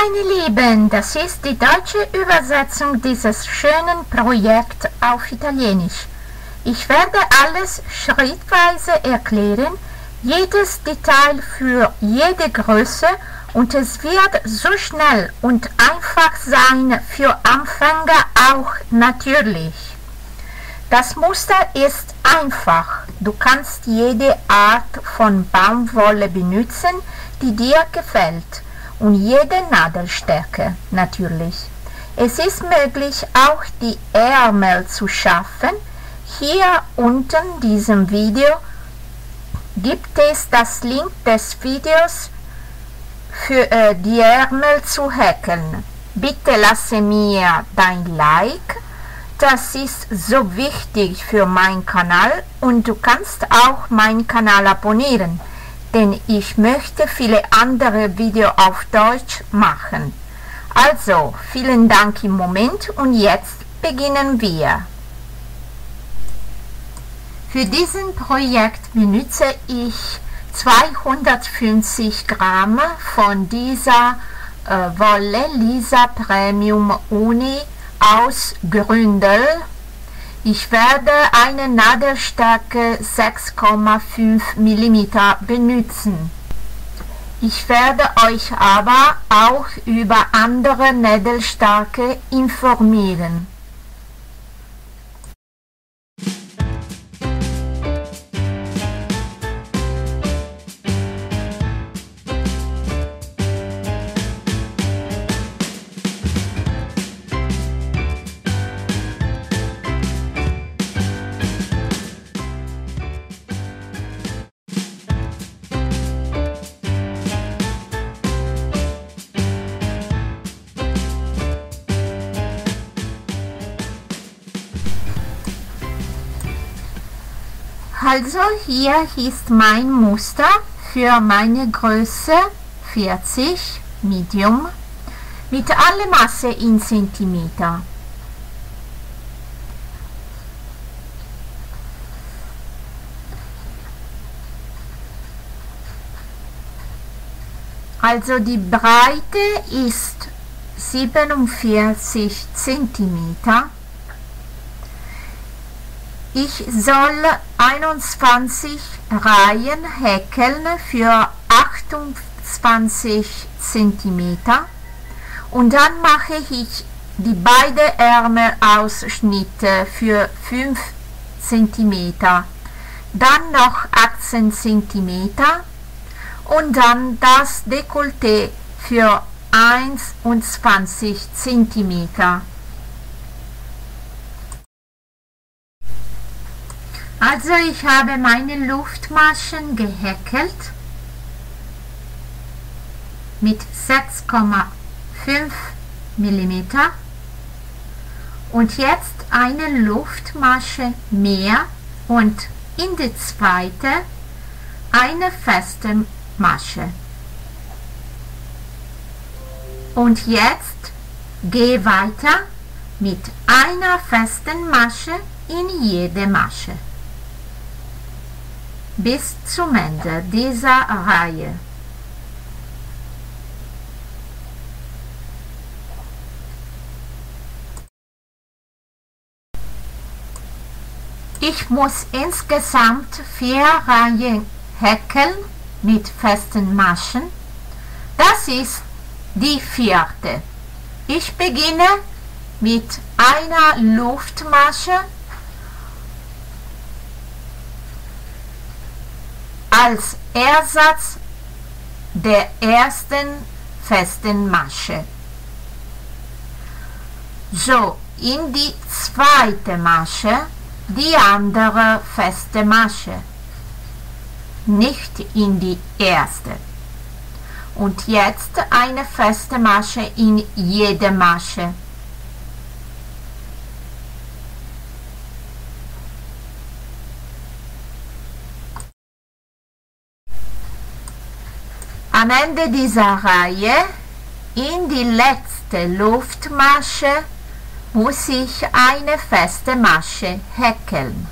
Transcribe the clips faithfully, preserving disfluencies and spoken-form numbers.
meine Lieben, das ist die deutsche Übersetzung dieses schönen Projekts auf Italienisch. Ich werde alles schrittweise erklären, jedes Detail für jede Größe, und es wird so schnell und einfach sein, für Anfänger auch natürlich. Das Muster ist einfach. Du kannst jede Art von Baumwolle benutzen, die dir gefällt, und jede Nadelstärke natürlich. Es ist möglich, auch die Ärmel zu schaffen. Hier unten in diesem Video gibt es das Link des Videos für äh, die Ärmel zu häkeln. Bitte lasse mir dein Like. Das ist so wichtig für meinen Kanal, und du kannst auch meinen Kanal abonnieren, denn ich möchte viele andere Videos auf Deutsch machen. Also, vielen Dank im Moment, und jetzt beginnen wir. Für diesen Projekt benutze ich zweihundertfünfzig Gramm von dieser äh, Wolle Lisa Premium Uni aus Gründel. Ich werde eine Nadelstärke sechs Komma fünf Millimeter benutzen. Ich werde euch aber auch über andere Nadelstärke informieren. Also hier ist mein Muster für meine Größe vierzig Medium mit aller Masse in Zentimeter. Also die Breite ist siebenundvierzig Zentimeter. Ich soll einundzwanzig Reihen häkeln für achtundzwanzig Zentimeter, und dann mache ich die beiden Ärmelausschnitte für fünf Zentimeter, dann noch achtzehn Zentimeter und dann das Dekolleté für einundzwanzig Zentimeter. Also ich habe meine Luftmaschen gehäkelt mit sechs Komma fünf Millimeter und jetzt eine Luftmasche mehr und in die zweite eine feste Masche. Und jetzt gehe weiter mit einer festen Masche in jede Masche bis zum Ende dieser Reihe. Ich muss insgesamt vier Reihen häkeln mit festen Maschen. Das ist die vierte. Ich beginne mit einer Luftmasche als Ersatz der ersten festen Masche. So, in die zweite Masche die andere feste Masche, nicht in die erste. Und jetzt eine feste Masche in jede Masche. Am Ende dieser Reihe, in die letzte Luftmasche, muss ich eine feste Masche häkeln.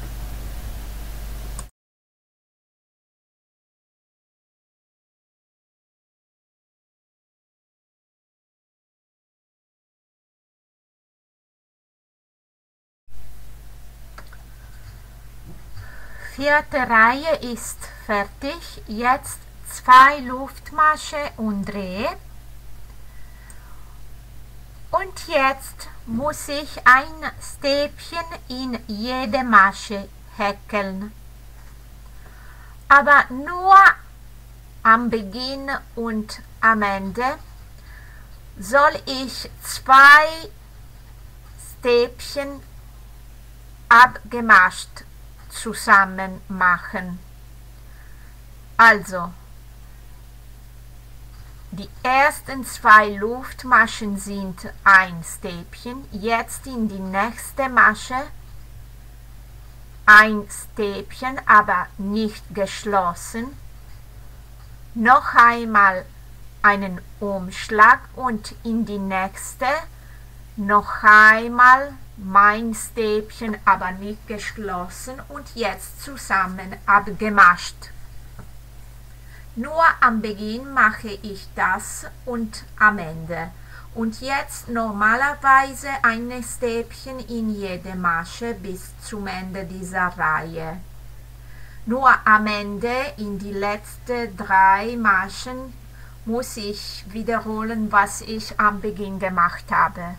vierte Reihe ist fertig. Jetzt zwei Luftmasche und Dreh. Und jetzt muss ich ein Stäbchen in jede Masche häkeln. Aber nur am Beginn und am Ende soll ich zwei Stäbchen abgemascht zusammen machen. Also, die ersten zwei Luftmaschen sind ein Stäbchen, jetzt in die nächste Masche ein Stäbchen, aber nicht geschlossen, noch einmal einen Umschlag und in die nächste noch einmal mein Stäbchen, aber nicht geschlossen und jetzt zusammen abgemascht. Nur am Beginn mache ich das und am Ende. Und jetzt normalerweise ein Stäbchen in jede Masche bis zum Ende dieser Reihe. Nur am Ende, in die letzten drei Maschen, muss ich wiederholen, was ich am Beginn gemacht habe.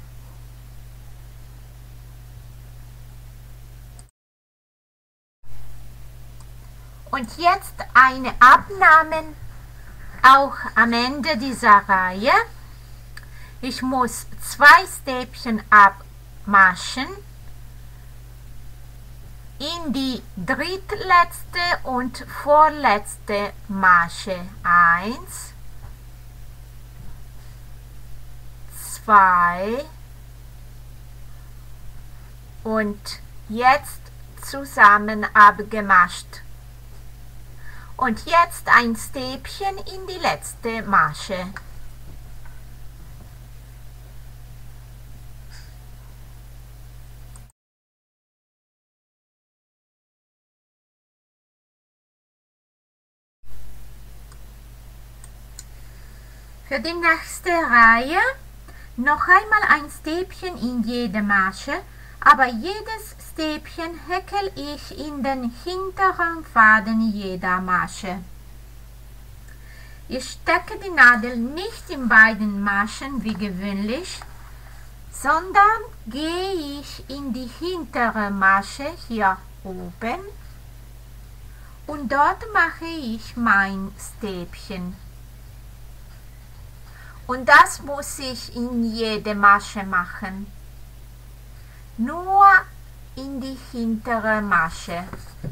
Und jetzt eine Abnahme auch am Ende dieser Reihe. Ich muss zwei Stäbchen abmaschen in die drittletzte und vorletzte Masche. Eins, zwei und jetzt zusammen abgemascht. Und jetzt ein Stäbchen in die letzte Masche. Für die nächste Reihe noch einmal ein Stäbchen in jede Masche, aber jedes Stäbchen häkel ich in den hinteren Faden jeder Masche. Ich stecke die Nadel nicht in beiden Maschen wie gewöhnlich, sondern gehe ich in die hintere Masche hier oben und dort mache ich mein Stäbchen. Und das muss ich in jede Masche machen. Nur in die hintere Masche.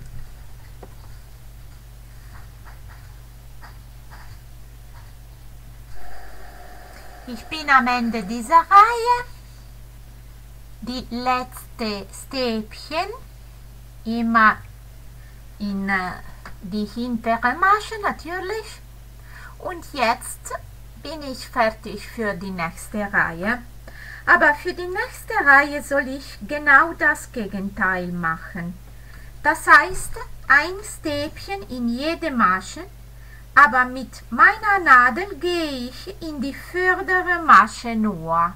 Ich bin am Ende dieser Reihe. Die letzte Stäbchen immer in die hintere Masche natürlich. Und jetzt bin ich fertig für die nächste Reihe. Aber für die nächste Reihe soll ich genau das Gegenteil machen. Das heißt, ein Stäbchen in jede Masche, aber mit meiner Nadel gehe ich in die vordere Masche nur.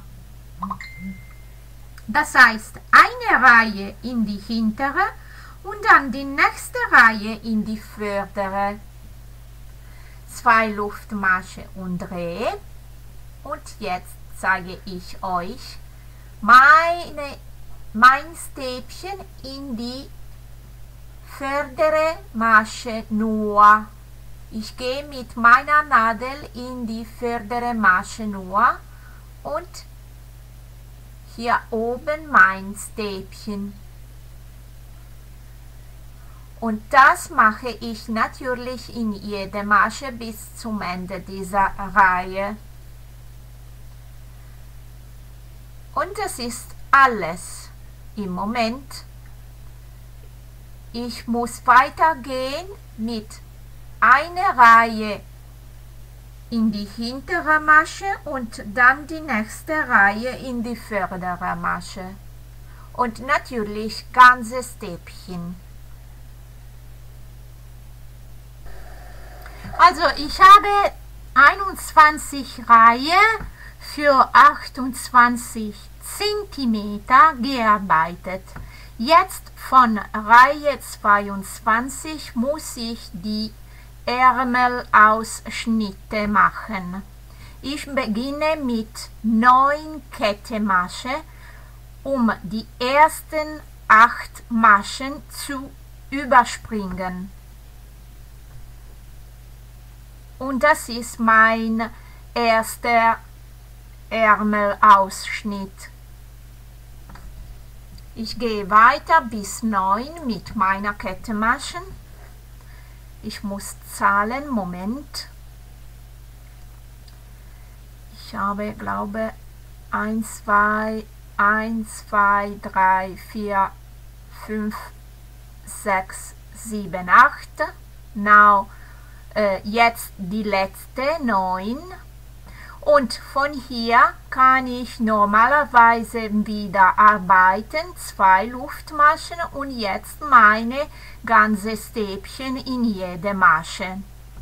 Das heißt, eine Reihe in die hintere und dann die nächste Reihe in die vordere. Zwei Luftmasche und Dreh. Und jetzt zeige ich euch meine, mein Stäbchen in die vordere Masche nur. Ich gehe mit meiner Nadel in die vordere Masche nur und hier oben mein Stäbchen. Und das mache ich natürlich in jede Masche bis zum Ende dieser Reihe. Und das ist alles im Moment. Ich muss weitergehen mit einer Reihe in die hintere Masche und dann die nächste Reihe in die vordere Masche. Und natürlich ganze Stäbchen. Also ich habe einundzwanzig Reihen für achtundzwanzig Zentimeter gearbeitet. Jetzt von Reihe zweiundzwanzig muss ich die Ärmelausschnitte machen. Ich beginne mit neun Kettenmasche, um die ersten acht Maschen zu überspringen. Und das ist mein erster Ärmelausschnitt. Ich gehe weiter bis neun mit meiner Kettenmaschen. Ich muss zahlen, Moment. Ich habe, glaube eins, zwei, eins, zwei, drei, vier, fünf, sechs, sieben, acht. Now, äh, jetzt die letzte, neun. Und von hier kann ich normalerweise wieder arbeiten, zwei Luftmaschen und jetzt meine ganze Stäbchen in jede Masche.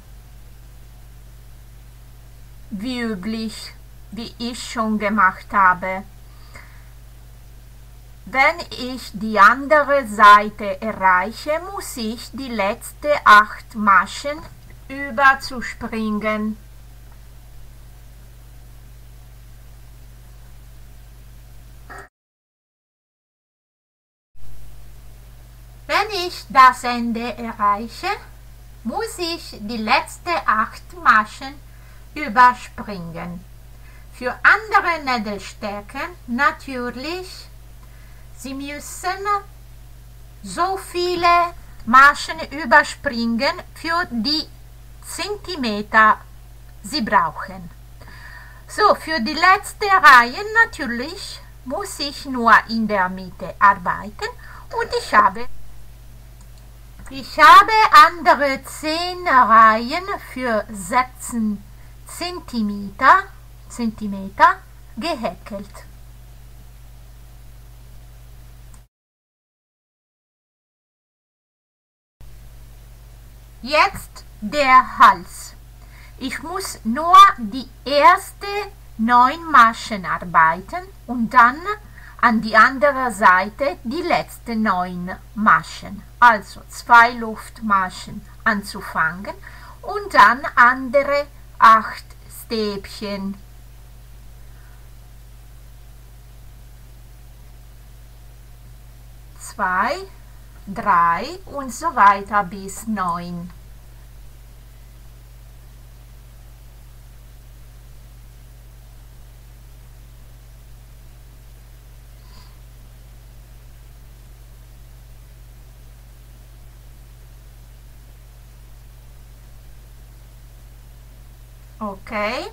Wie üblich, wie ich schon gemacht habe. Wenn ich die andere Seite erreiche, muss ich die letzten acht Maschen überzuspringen. Wenn ich das Ende erreiche, muss ich die letzten acht Maschen überspringen. Für andere Nädelstärken natürlich, Sie müssen so viele Maschen überspringen für die Zentimeter Sie brauchen. So, für die letzte Reihe natürlich muss ich nur in der Mitte arbeiten und ich habe Ich habe andere zehn Reihen für sechzehn Zentimeter, Zentimeter gehäkelt. Jetzt der Hals. Ich muss nur die ersten neun Maschen arbeiten und dann an die andere Seite die letzten neun Maschen. Also zwei Luftmaschen anzufangen und dann andere acht Stäbchen. Zwei, drei und so weiter bis neun. Okay.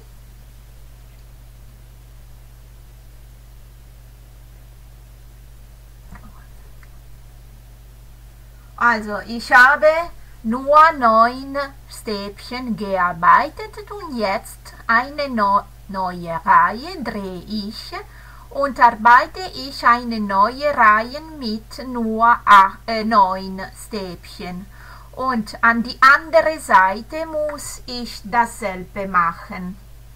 Also ich habe nur neun Stäbchen gearbeitet und jetzt eine no neue Reihe drehe ich und arbeite ich eine neue Reihe mit nur äh, neun Stäbchen. Und an die andere Seite muss ich dasselbe machen.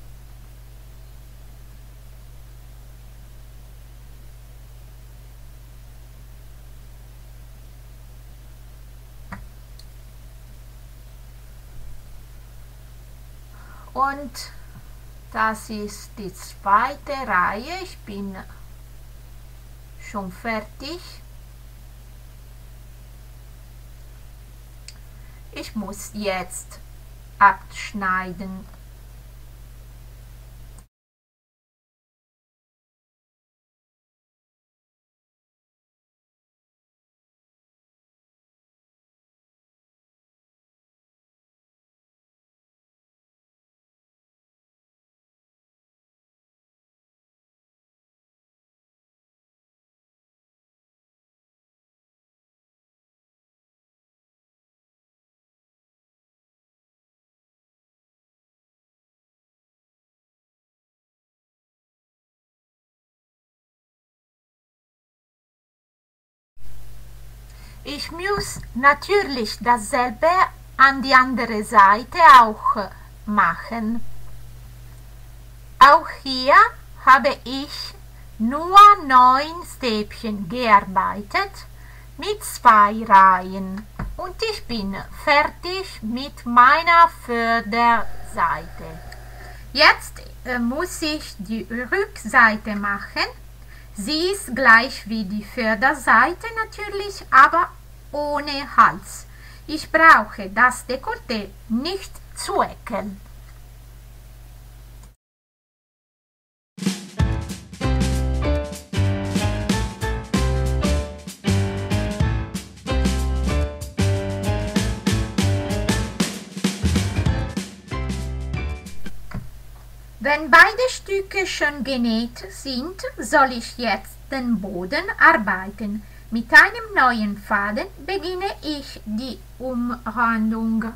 Und das ist die zweite Reihe. Ich bin schon fertig. Ich muss jetzt abschneiden. Ich muss natürlich dasselbe an die andere Seite auch machen. Auch hier habe ich nur neun Stäbchen gearbeitet mit zwei Reihen. Und ich bin fertig mit meiner Vorderseite. Jetzt äh, muss ich die Rückseite machen. Sie ist gleich wie die Vorderseite natürlich, aber ohne Hals. Ich brauche das Dekolleté nicht zu ecken. Wenn beide Stücke schon genäht sind, soll ich jetzt den Boden arbeiten. Mit einem neuen Faden beginne ich die Umrandung.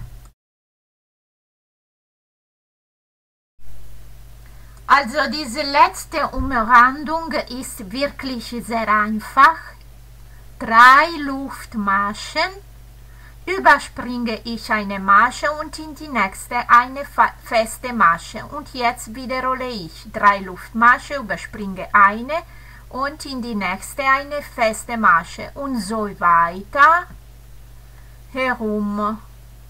Also diese letzte Umrandung ist wirklich sehr einfach. Drei Luftmaschen. Überspringe ich eine Masche und in die nächste eine feste Masche. Und jetzt wiederhole ich drei Luftmasche, überspringe eine und in die nächste eine feste Masche. Und so weiter herum.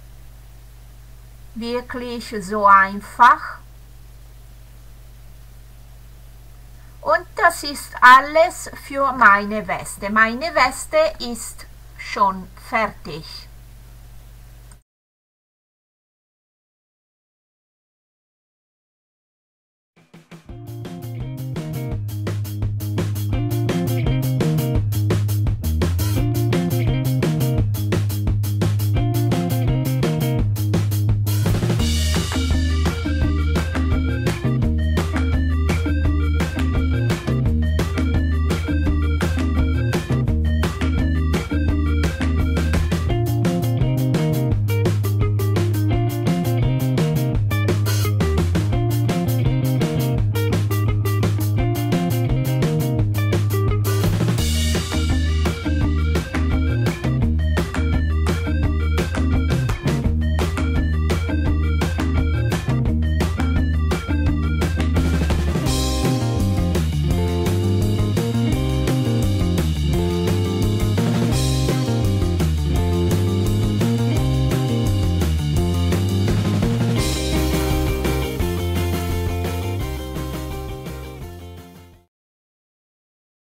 Wirklich so einfach. Und das ist alles für meine Weste. Meine Weste ist schon fertig.